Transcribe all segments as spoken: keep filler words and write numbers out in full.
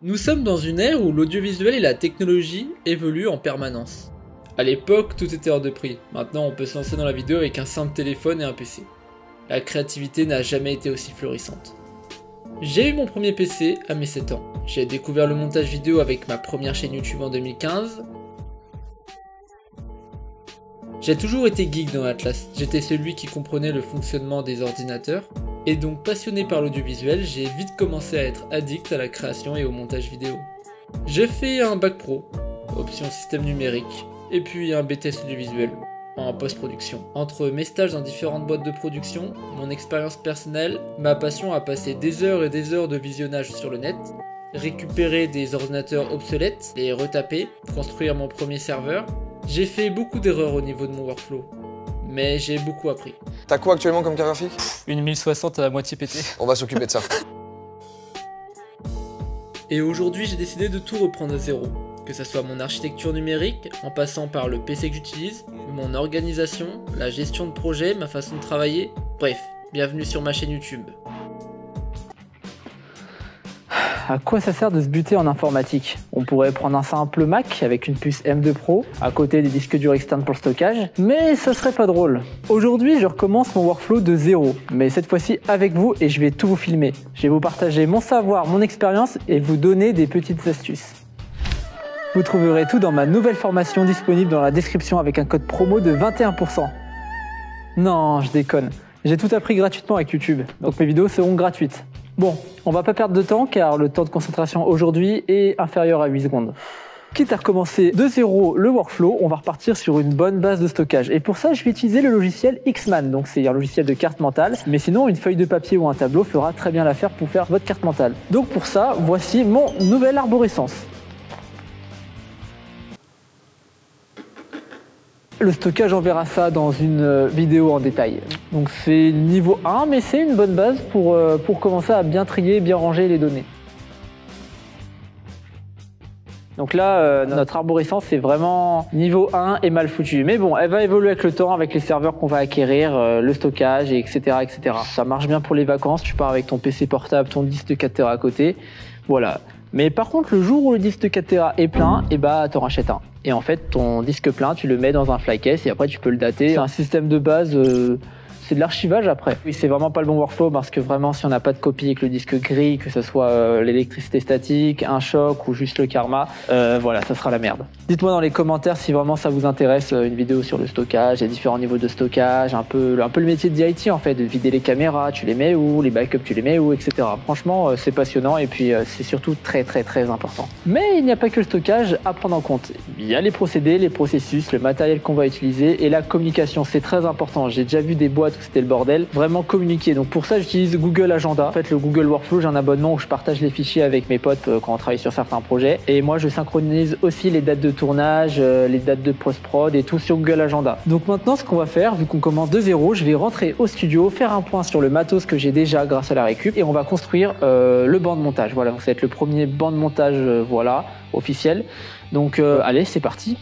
Nous sommes dans une ère où l'audiovisuel et la technologie évoluent en permanence. A l'époque, tout était hors de prix. Maintenant, on peut se lancer dans la vidéo avec un simple téléphone et un P C. La créativité n'a jamais été aussi florissante. J'ai eu mon premier P C à mes sept ans. J'ai découvert le montage vidéo avec ma première chaîne YouTube en deux mille quinze. J'ai toujours été geek dans l'Atlas. J'étais celui qui comprenait le fonctionnement des ordinateurs. Et donc passionné par l'audiovisuel, j'ai vite commencé à être addict à la création et au montage vidéo. J'ai fait un bac pro, option système numérique, et puis un B T S audiovisuel, en post-production. Entre mes stages dans différentes boîtes de production, mon expérience personnelle, ma passion à passer des heures et des heures de visionnage sur le net, récupérer des ordinateurs obsolètes, les retaper, construire mon premier serveur, j'ai fait beaucoup d'erreurs au niveau de mon workflow. Mais j'ai beaucoup appris. T'as quoi actuellement comme carte graphique? Une mille soixante à moitié pétée. On va s'occuper de ça. Et aujourd'hui, j'ai décidé de tout reprendre à zéro. Que ce soit mon architecture numérique, en passant par le P C que j'utilise, mon organisation, la gestion de projet, ma façon de travailler, bref, bienvenue sur ma chaîne YouTube. À quoi ça sert de se buter en informatique? On pourrait prendre un simple Mac avec une puce M deux Pro, à côté des disques durs externes pour le stockage, mais ce serait pas drôle. Aujourd'hui, je recommence mon workflow de zéro, mais cette fois-ci avec vous et je vais tout vous filmer. Je vais vous partager mon savoir, mon expérience et vous donner des petites astuces. Vous trouverez tout dans ma nouvelle formation disponible dans la description avec un code promo de vingt et un pour cent. Non, je déconne. J'ai tout appris gratuitement avec YouTube, donc mes vidéos seront gratuites. Bon, on va pas perdre de temps car le temps de concentration aujourd'hui est inférieur à huit secondes. Quitte à recommencer de zéro le workflow, on va repartir sur une bonne base de stockage. Et pour ça, je vais utiliser le logiciel X-Man, donc c'est un logiciel de carte mentale. Mais sinon, une feuille de papier ou un tableau fera très bien l'affaire pour faire votre carte mentale. Donc pour ça, voici mon nouvelle arborescence. Le stockage, on verra ça dans une vidéo en détail. Donc c'est niveau un, mais c'est une bonne base pour, euh, pour commencer à bien trier, bien ranger les données. Donc là, euh, notre arborescence c'est vraiment niveau un et mal foutu. Mais bon, elle va évoluer avec le temps, avec les serveurs qu'on va acquérir, euh, le stockage, et etc., et cetera. Ça marche bien pour les vacances, tu pars avec ton P C portable, ton disque de quatre téra à côté. Voilà. Mais par contre, le jour où le disque de quatre téra est plein, et bah t'en rachètes un. Et en fait, ton disque plein, tu le mets dans un flycase et après tu peux le dater. C'est un système de base, euh, c'est de l'archivage après. Oui, c'est vraiment pas le bon workflow parce que vraiment, si on n'a pas de copie et que le disque grille, que ce soit euh, l'électricité statique, un choc ou juste le karma, euh, voilà, ça sera la merde. Dites-moi dans les commentaires si vraiment ça vous intéresse, une vidéo sur le stockage, les différents niveaux de stockage, un peu, un peu le métier de D I T en fait, de vider les caméras, tu les mets où, les backups tu les mets où, et cetera. Franchement, euh, c'est passionnant et puis euh, c'est surtout très très très important. Mais il n'y a pas que le stockage à prendre en compte. Il y a les procédés, les processus, le matériel qu'on va utiliser et la communication, c'est très important. J'ai déjà vu des boîtes où c'était le bordel. Vraiment communiquer. Donc pour ça, j'utilise Google Agenda. En fait, le Google Workflow, j'ai un abonnement où je partage les fichiers avec mes potes euh, quand on travaille sur certains projets. Et moi, je synchronise aussi les dates de tournage, euh, les dates de post-prod et tout sur Google Agenda. Donc maintenant, ce qu'on va faire, vu qu'on commence de zéro, je vais rentrer au studio, faire un point sur le matos que j'ai déjà grâce à la récup et on va construire euh, le banc de montage. Voilà, donc ça va être le premier banc de montage, euh, voilà, officiel. Donc euh, allez, c'est parti.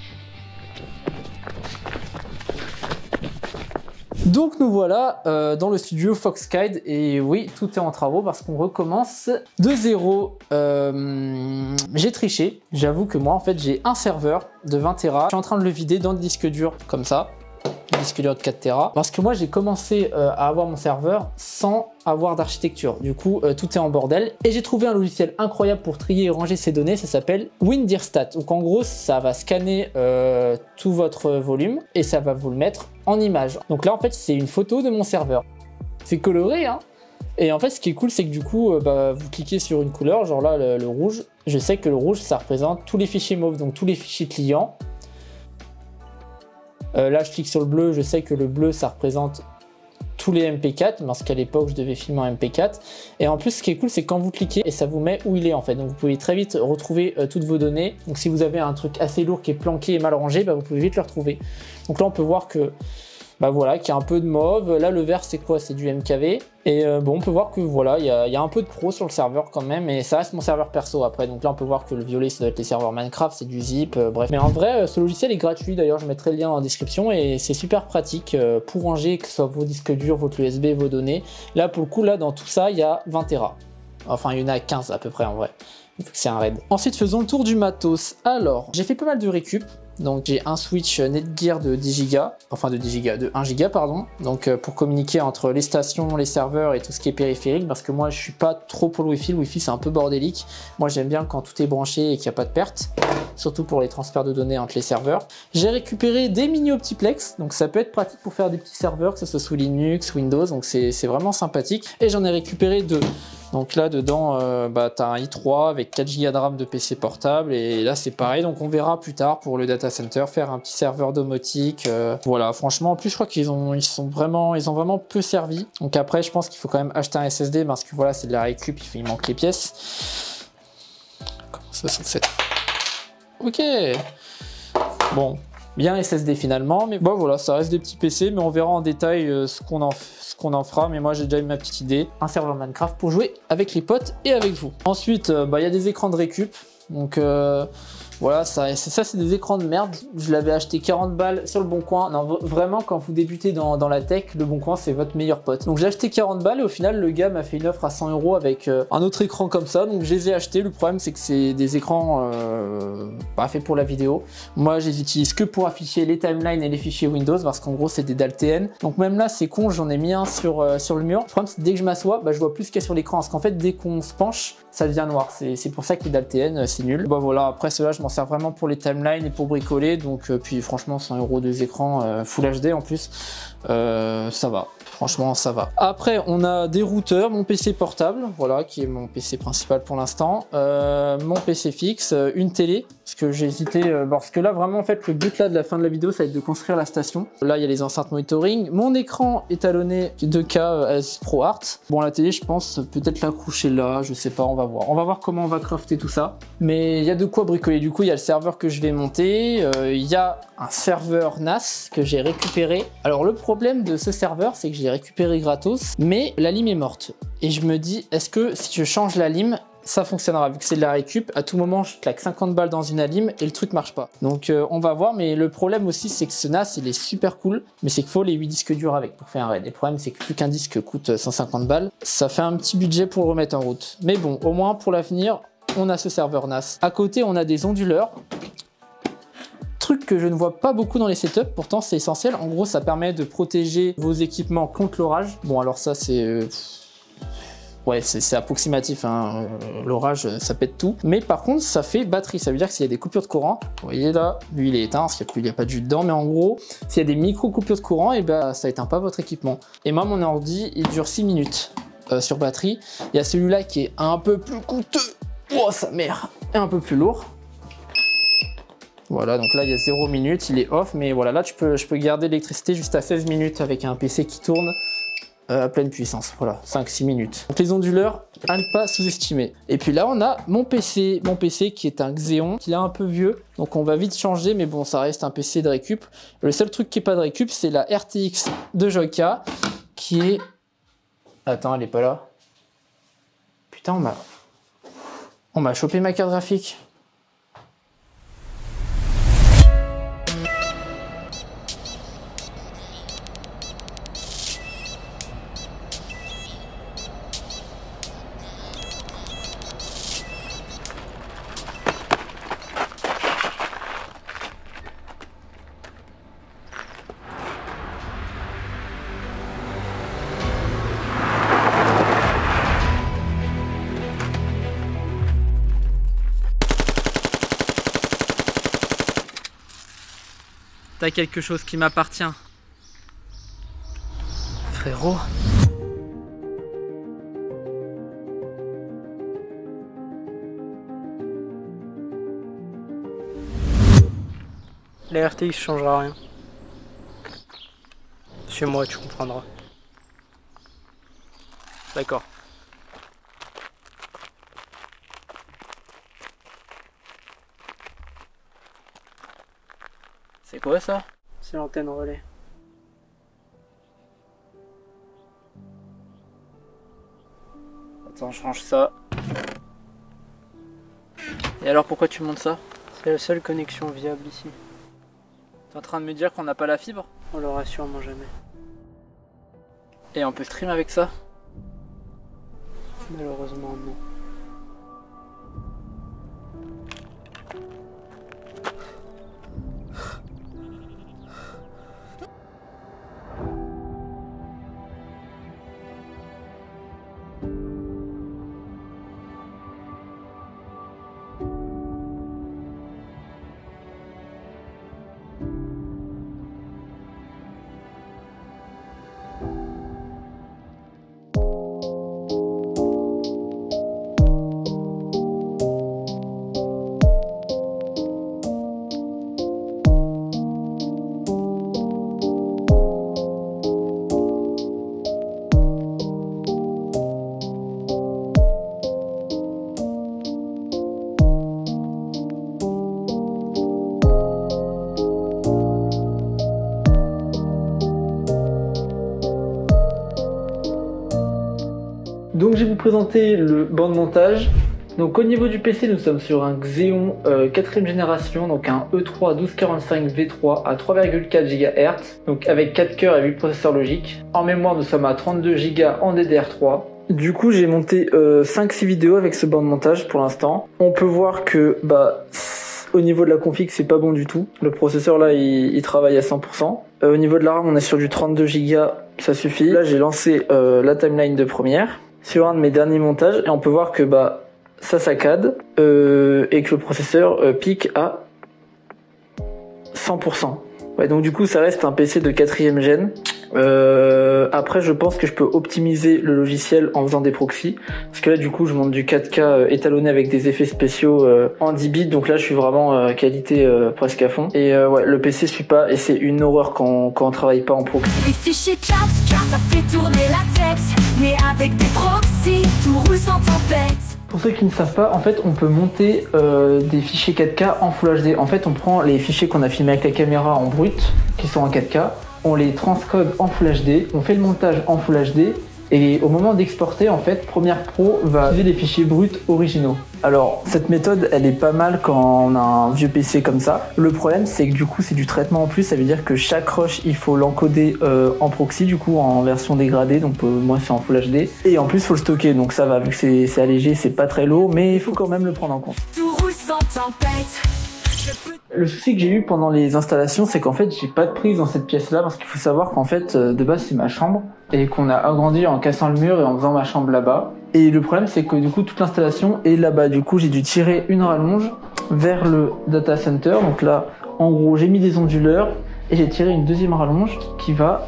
Donc nous voilà euh, dans le studio Foxkite et oui, tout est en travaux parce qu'on recommence de zéro. Euh, j'ai triché, j'avoue que moi en fait j'ai un serveur de vingt téra, je suis en train de le vider dans le disque dur comme ça, le disque dur de quatre téra, parce que moi j'ai commencé euh, à avoir mon serveur sans avoir d'architecture, du coup euh, tout est en bordel et j'ai trouvé un logiciel incroyable pour trier et ranger ces données, ça s'appelle WinDirStat. Donc en gros ça va scanner euh, tout votre volume et ça va vous le mettre en image. Donc là en fait c'est une photo de mon serveur, c'est coloré hein. Et en fait ce qui est cool c'est que du coup euh, bah, vous cliquez sur une couleur, genre là le, le rouge, je sais que le rouge ça représente tous les fichiers mauves, donc tous les fichiers clients. Euh, là je clique sur le bleu, je sais que le bleu ça représente tous les M P quatre, parce qu'à l'époque je devais filmer en M P quatre. Et en plus ce qui est cool c'est quand vous cliquez et ça vous met où il est en fait, donc vous pouvez très vite retrouver euh, toutes vos données. Donc si vous avez un truc assez lourd qui est planqué et mal rangé, bah, vous pouvez vite le retrouver. Donc là on peut voir que bah voilà, qu'il y a un peu de mauve. Là le vert c'est quoi? C'est du M K V. Et euh, bon on peut voir que voilà, il y, a, il y a un peu de pro sur le serveur quand même, et ça reste mon serveur perso après. Donc là on peut voir que le violet ça doit être les serveurs Minecraft, c'est du zip, euh, bref. Mais en vrai ce logiciel est gratuit, d'ailleurs je mettrai le lien dans la description et c'est super pratique euh, pour ranger que ce soit vos disques durs, votre U S B, vos données. Là pour le coup là dans tout ça il y a vingt téra. Enfin il y en a quinze à peu près en vrai. c'est un raid. Ensuite, faisons le tour du matos. Alors, j'ai fait pas mal de récup. Donc j'ai un switch Netgear de dix gigas, enfin de dix gigas, de un giga pardon, donc euh, pour communiquer entre les stations, les serveurs et tout ce qui est périphérique, parce que moi je suis pas trop pour le Wi-Fi, le Wi-Fi c'est un peu bordélique, moi j'aime bien quand tout est branché et qu'il n'y a pas de perte, surtout pour les transferts de données entre les serveurs. J'ai récupéré des mini Optiplex, donc ça peut être pratique pour faire des petits serveurs, que ce soit sous Linux, Windows, donc c'est vraiment sympathique, et j'en ai récupéré deux. Donc là dedans, euh, bah, tu as un i trois avec quatre gigas de RAM de P C portable et là c'est pareil, donc on verra plus tard pour le data center faire un petit serveur domotique. Euh, voilà, franchement en plus je crois qu'ils ont ils sont vraiment ils ont vraiment peu servi. Donc après je pense qu'il faut quand même acheter un S S D parce que voilà c'est de la récup, il, faut, il manque les pièces. Comment ça soixante-sept? Ok. Bon. Bien S S D finalement, mais bon voilà, ça reste des petits P C, mais on verra en détail euh, ce qu'on en, ce qu'on en fera, mais moi j'ai déjà eu ma petite idée. Un serveur Minecraft pour jouer avec les potes et avec vous. Ensuite, euh, bah, y a des écrans de récup, donc euh, voilà, ça, ça c'est des écrans de merde. Je l'avais acheté quarante balles sur le Bon Coin. Non, vraiment, quand vous débutez dans, dans la tech, le Bon Coin c'est votre meilleur pote. Donc j'ai acheté quarante balles et au final le gars m'a fait une offre à cent euros avec euh, un autre écran comme ça. Donc je les ai achetés. Le problème c'est que c'est des écrans euh, pas faits pour la vidéo. Moi je les utilise que pour afficher les timelines et les fichiers Windows parce qu'en gros c'est des dalles T N. Donc même là c'est con, j'en ai mis un sur, euh, sur le mur. Le problème c'est que dès que je m'assois, bah, je vois plus ce qu'il y a sur l'écran. Parce qu'en fait dès qu'on se penche, ça devient noir. C'est pour ça que les dalles T N c'est nul. Bah voilà, après cela je m'en sers vraiment pour les timelines et pour bricoler. Donc euh, puis franchement cent euros deux écrans euh, Full H D en plus, euh, ça va. Franchement, ça va. Après, on a des routeurs, mon P C portable, voilà, qui est mon P C principal pour l'instant, euh, mon P C fixe, une télé, parce que j'ai hésité, euh, parce que là, vraiment, en fait, le but là de la fin de la vidéo, ça va être de construire la station. Là, il y a les enceintes monitoring. Mon écran étalonné deux K Asus Pro Art. Bon, la télé, je pense peut-être l'accrocher là, je sais pas, on va voir. On va voir comment on va crafter tout ça. Mais il y a de quoi bricoler. Du coup, il y a le serveur que je vais monter. Euh, il y a un serveur N A S que j'ai récupéré. Alors, le problème de ce serveur, c'est que j'ai récupéré gratos, mais la lime est morte. Et je me dis, est-ce que si je change la lime, ça fonctionnera? Vu que c'est de la récup, à tout moment, je claque cinquante balles dans une lime et le truc marche pas. Donc euh, on va voir, mais le problème aussi, c'est que ce N A S, il est super cool, mais c'est qu'il faut les huit disques durs avec pour faire un raid. Et le problème, c'est que plus qu'un disque coûte cent cinquante balles, ça fait un petit budget pour le remettre en route. Mais bon, au moins pour l'avenir, on a ce serveur N A S. À côté, on a des onduleurs. Truc que je ne vois pas beaucoup dans les setups, pourtant c'est essentiel. En gros, ça permet de protéger vos équipements contre l'orage. Bon, alors ça, c'est... Euh... Ouais, c'est approximatif, hein. L'orage, ça pète tout. Mais par contre, ça fait batterie. Ça veut dire que s'il y a des coupures de courant, vous voyez là, lui il est éteint parce qu'il n'y a pas de jus dedans. Mais en gros, s'il y a des micro-coupures de courant, et ben ça éteint pas votre équipement. Et moi, mon ordi, il dure six minutes euh, sur batterie. Il y a celui-là qui est un peu plus coûteux. Oh, sa mère! Et un peu plus lourd. Voilà, donc là il y a zéro minute, il est off, mais voilà, là tu peux, je peux garder l'électricité juste à seize minutes avec un P C qui tourne euh, à pleine puissance. Voilà, cinq six minutes. Donc les onduleurs, à ne pas sous-estimer. Et puis là on a mon P C, mon P C qui est un Xeon, qui est un peu vieux, donc on va vite changer, mais bon, ça reste un P C de récup. Le seul truc qui est pas de récup, c'est la R T X de Joyka, qui est... Attends, elle est pas là. Putain, on m'a... On m'a chopé ma carte graphique. T'as quelque chose qui m'appartient. Frérot. La R T X changera rien. Chez moi, tu comprendras. D'accord. C'est quoi ça? C'est l'antenne relais. Attends, je range ça. Et alors pourquoi tu montes ça? C'est la seule connexion viable ici. T'es en train de me dire qu'on n'a pas la fibre? On l'aura sûrement jamais. Et on peut stream avec ça? Malheureusement non. Donc je vais vous présenter le banc de montage. Donc au niveau du P C, nous sommes sur un Xeon euh, quatrième génération, donc un E trois douze quarante-cinq V trois à trois virgule quatre gigahertz, donc avec quatre cœurs et huit processeurs logiques. En mémoire, nous sommes à trente-deux giga en D D R trois. Du coup, j'ai monté euh, cinq six vidéos avec ce banc de montage pour l'instant. On peut voir que bah au niveau de la config, c'est pas bon du tout. Le processeur là, il, il travaille à cent pour cent. Euh, au niveau de la RAM, on est sur du trente-deux giga, ça suffit. Là, j'ai lancé euh, la timeline de première sur un de mes derniers montages et on peut voir que bah ça saccade euh, et que le processeur euh, pique à cent pour cent. Ouais, donc du coup ça reste un P C de quatrième gène. Euh, après je pense que je peux optimiser le logiciel en faisant des proxys, parce que là du coup je monte du quatre K euh, étalonné avec des effets spéciaux euh, en dix bits, donc là je suis vraiment euh, qualité euh, presque à fond. Et euh, ouais, le P C suit pas et c'est une horreur quand, quand on travaille pas en proxy. Les fichiers quatre K, ça fait tourner la tête, mais avec des proxys, tout roule sans tempête. Pour ceux qui ne savent pas, en fait, on peut monter euh, des fichiers quatre K en Full H D. En fait, on prend les fichiers qu'on a filmés avec la caméra en brut, qui sont en quatre K, on les transcode en Full H D, on fait le montage en Full H D, et au moment d'exporter, en fait, Premiere Pro va utiliser des fichiers bruts originaux. Alors, cette méthode, elle est pas mal quand on a un vieux P C comme ça. Le problème, c'est que du coup, c'est du traitement en plus. Ça veut dire que chaque rush, il faut l'encoder euh, en proxy, du coup, en version dégradée. Donc, euh, moi, c'est en Full H D. Et en plus, il faut le stocker. Donc, ça va, vu que c'est allégé, c'est pas très lourd, mais il faut quand même le prendre en compte. Tout roule sans tempête. Le souci que j'ai eu pendant les installations, c'est qu'en fait, j'ai pas de prise dans cette pièce-là, parce qu'il faut savoir qu'en fait, de base, c'est ma chambre, et qu'on a agrandi en cassant le mur et en faisant ma chambre là-bas. Et le problème, c'est que du coup, toute l'installation est là-bas. Du coup, j'ai dû tirer une rallonge vers le data center. Donc là, en gros, j'ai mis des onduleurs, et j'ai tiré une deuxième rallonge qui va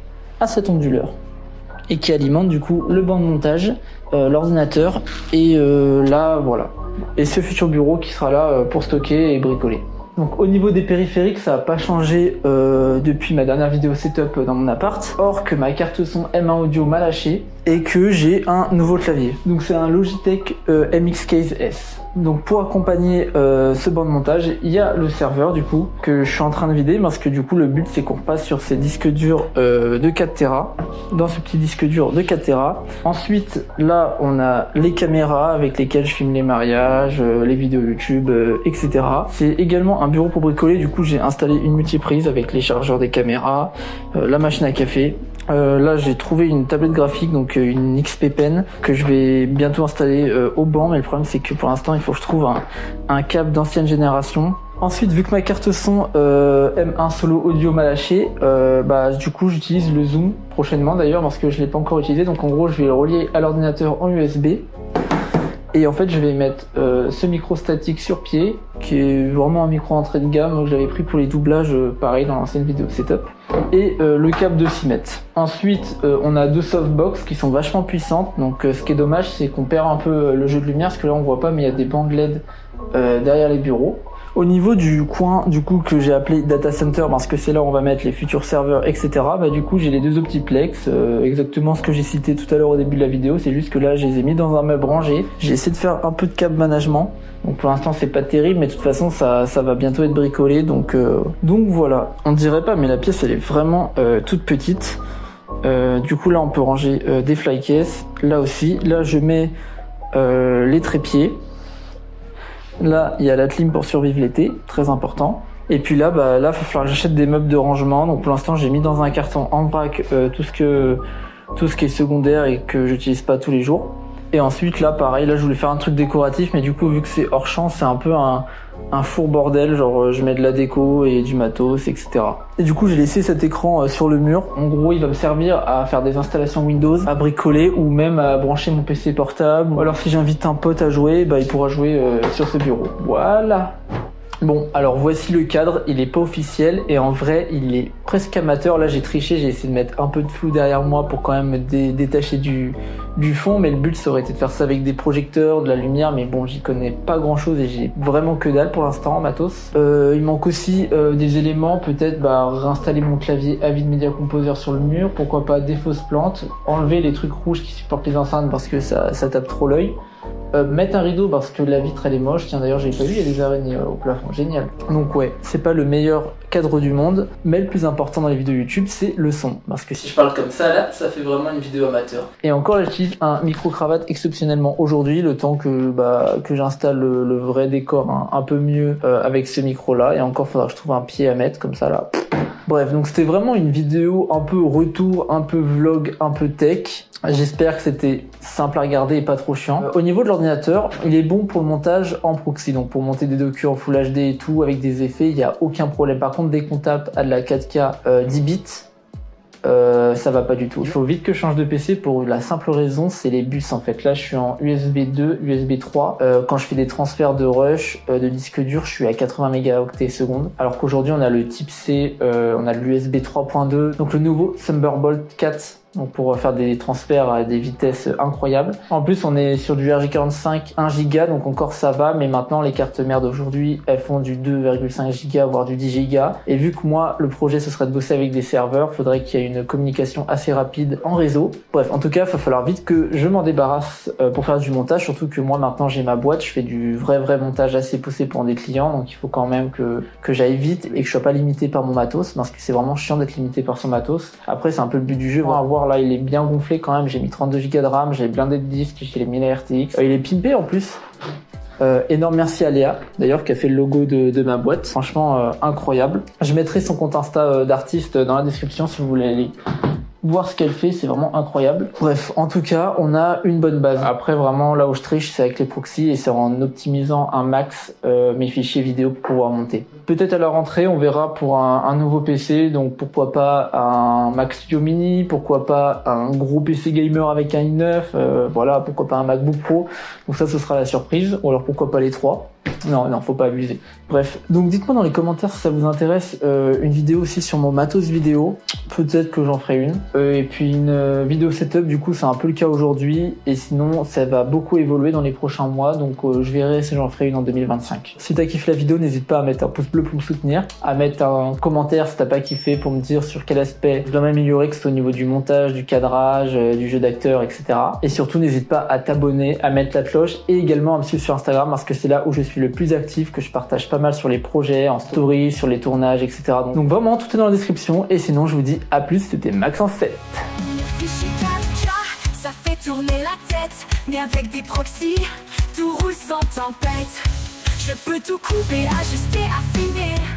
à cet onduleur, et qui alimente du coup le banc de montage, euh, l'ordinateur, et euh, là, voilà. Et ce futur bureau qui sera là pour stocker et bricoler. Donc au niveau des périphériques, ça n'a pas changé euh, depuis ma dernière vidéo setup dans mon appart. Or que ma carte son M un Audio m'a lâché et que j'ai un nouveau clavier. Donc c'est un Logitech euh, M X Case S. Donc pour accompagner euh, ce banc de montage, il y a le serveur du coup que je suis en train de vider, parce que du coup le but c'est qu'on repasse sur ces disques durs euh, de quatre téra, dans ce petit disque dur de quatre téra. Ensuite là on a les caméras avec lesquelles je filme les mariages, euh, les vidéos YouTube, euh, et cetera. C'est également un bureau pour bricoler, du coup j'ai installé une multiprise avec les chargeurs des caméras, euh, la machine à café. Euh, là j'ai trouvé une tablette graphique, donc une X P Pen que je vais bientôt installer euh, au banc, mais le problème c'est que pour l'instant il faut que je trouve un, un câble d'ancienne génération. Ensuite, vu que ma carte son euh, M un Solo Audio m'a lâché, euh, bah du coup j'utilise le zoom prochainement d'ailleurs, parce que je l'ai pas encore utilisé. Donc en gros je vais le relier à l'ordinateur en U S B. Et en fait je vais mettre euh, ce micro statique sur pied, qui est vraiment un micro entrée de gamme que j'avais pris pour les doublages, euh, pareil dans l'ancienne vidéo setup. Et euh, le câble de six mètres. Ensuite euh, on a deux softbox qui sont vachement puissantes. Donc euh, ce qui est dommage, c'est qu'on perd un peu euh, le jeu de lumière, parce que là on voit pas, mais il y a des bandes L E D euh, derrière les bureaux. Au niveau du coin du coup que j'ai appelé data center, parce que c'est là où on va mettre les futurs serveurs, et cetera. Bah du coup j'ai les deux optiplex, euh, exactement ce que j'ai cité tout à l'heure au début de la vidéo. C'est juste que là je les ai mis dans un meuble rangé. J'ai essayé de faire un peu de câble management. Donc pour l'instant c'est pas terrible, mais de toute façon ça, ça va bientôt être bricolé. Donc euh, donc voilà. On dirait pas, mais la pièce elle est vraiment euh, toute petite. Euh, du coup là on peut ranger euh, des fly cases. Là aussi, là je mets euh, les trépieds. Là, il y a la clim pour survivre l'été, très important. Et puis là, bah là, il va falloir que j'achète des meubles de rangement. Donc pour l'instant, j'ai mis dans un carton en vrac euh, tout ce que tout ce qui est secondaire et que j'utilise pas tous les jours. Et ensuite, là, pareil, là, je voulais faire un truc décoratif, mais du coup, vu que c'est hors champ, c'est un peu un, un four bordel. Genre, je mets de la déco et du matos, et cetera. Et du coup, j'ai laissé cet écran euh, sur le mur. En gros, il va me servir à faire des installations Windows, à bricoler ou même à brancher mon P C portable. Ou alors, si j'invite un pote à jouer, bah, il pourra jouer euh, sur ce bureau. Voilà. Bon, alors voici le cadre, il est pas officiel et en vrai il est presque amateur. Là j'ai triché, j'ai essayé de mettre un peu de flou derrière moi pour quand même me dé détacher du, du fond, mais le but ça aurait été de faire ça avec des projecteurs, de la lumière, mais bon j'y connais pas grand chose et j'ai vraiment que dalle pour l'instant, matos. Euh, il manque aussi euh, des éléments, peut-être bah, réinstaller mon clavier Avid Media Composer sur le mur, pourquoi pas des fausses plantes, enlever les trucs rouges qui supportent les enceintes parce que ça, ça tape trop l'œil. Euh, mettre un rideau parce que la vitre elle est moche. Tiens d'ailleurs j'ai pas vu, il y a des araignées euh, au plafond, génial. Donc ouais, c'est pas le meilleur cadre du monde, mais le plus important dans les vidéos YouTube c'est le son. Parce que si je parle comme ça là, ça fait vraiment une vidéo amateur. Et encore j'utilise un micro-cravate exceptionnellement aujourd'hui, le temps que, bah, que j'installe le, le vrai décor un, un peu mieux euh, avec ce micro là. Et encore faudra que je trouve un pied à mettre comme ça là. Bref, donc c'était vraiment une vidéo un peu retour, un peu vlog, un peu tech. J'espère que c'était simple à regarder et pas trop chiant. Euh, au niveau de l'ordinateur, il est bon pour le montage en proxy, donc pour monter des docus en Full H D et tout, avec des effets, il n'y a aucun problème. Par contre, dès qu'on tape à de la quatre K euh, dix bits, Euh, ça va pas du tout. Il faut vite que je change de P C pour la simple raison, c'est les bus en fait. Là, je suis en U S B deux, U S B trois. Euh, quand je fais des transferts de rush, euh, de disque dur, je suis à quatre-vingts mégaoctets secondes. Alors qu'aujourd'hui, on a le type C, euh, on a l'U S B trois point deux, donc le nouveau Thunderbolt quatre. Donc pour faire des transferts à des vitesses incroyables. En plus, on est sur du R J quarante-cinq un giga, donc encore ça va, mais maintenant les cartes mères d'aujourd'hui, elles font du deux virgule cinq giga, voire du dix giga. Et vu que moi, le projet, ce serait de bosser avec des serveurs, faudrait qu'il y ait une communication assez rapide en réseau. Bref, en tout cas, il va falloir vite que je m'en débarrasse pour faire du montage, surtout que moi, maintenant, j'ai ma boîte, je fais du vrai, vrai montage assez poussé pour des clients, donc il faut quand même que, que j'aille vite et que je sois pas limité par mon matos, parce que c'est vraiment chiant d'être limité par son matos. Après, c'est un peu le but du jeu, on va voir. Là, il est bien gonflé quand même, j'ai mis trente-deux giga de RAM, j'ai blindé de disques, j'ai les mille R T X. Euh, il est pimpé en plus. Euh, énorme merci à Léa, d'ailleurs, qui a fait le logo de, de ma boîte. Franchement, euh, incroyable. Je mettrai son compte Insta euh, d'artiste dans la description si vous voulez aller voir ce qu'elle fait, c'est vraiment incroyable. Bref, en tout cas, on a une bonne base. Après, vraiment, là où je triche, c'est avec les proxys et c'est en optimisant un max euh, mes fichiers vidéo pour pouvoir monter. Peut-être à la rentrée, on verra pour un, un nouveau P C, donc pourquoi pas un Mac Studio Mini, pourquoi pas un gros P C gamer avec un i neuf, euh, voilà, pourquoi pas un MacBook Pro. Donc ça, ce sera la surprise, ou alors pourquoi pas les trois. Non, non, faut pas abuser. Bref, donc dites-moi dans les commentaires si ça vous intéresse euh, une vidéo aussi sur mon matos vidéo. Peut-être que j'en ferai une. Euh, et puis une euh, vidéo setup, du coup, c'est un peu le cas aujourd'hui. Et sinon, ça va beaucoup évoluer dans les prochains mois. Donc, euh, je verrai si j'en ferai une en deux mille vingt-cinq. Si t'as kiffé la vidéo, n'hésite pas à mettre un pouce bleu pour me soutenir, à mettre un commentaire si t'as pas kiffé pour me dire sur quel aspect je dois m'améliorer, que ce soit au niveau du montage, du cadrage, euh, du jeu d'acteur, et cetera. Et surtout, n'hésite pas à t'abonner, à mettre la cloche et également à me suivre sur Instagram parce que c'est là où je suis le plus actif, que je partage pas mal sur les projets, en story, sur les tournages, et cetera. Donc, donc vraiment, tout est dans la description. Et sinon, je vous dis à plus, c'était Maxence sept. Le fichier quatre K, ça fait tourner la tête. Mais avec des proxys, tout roule sans tempête. Je peux tout couper, ajuster, affiner.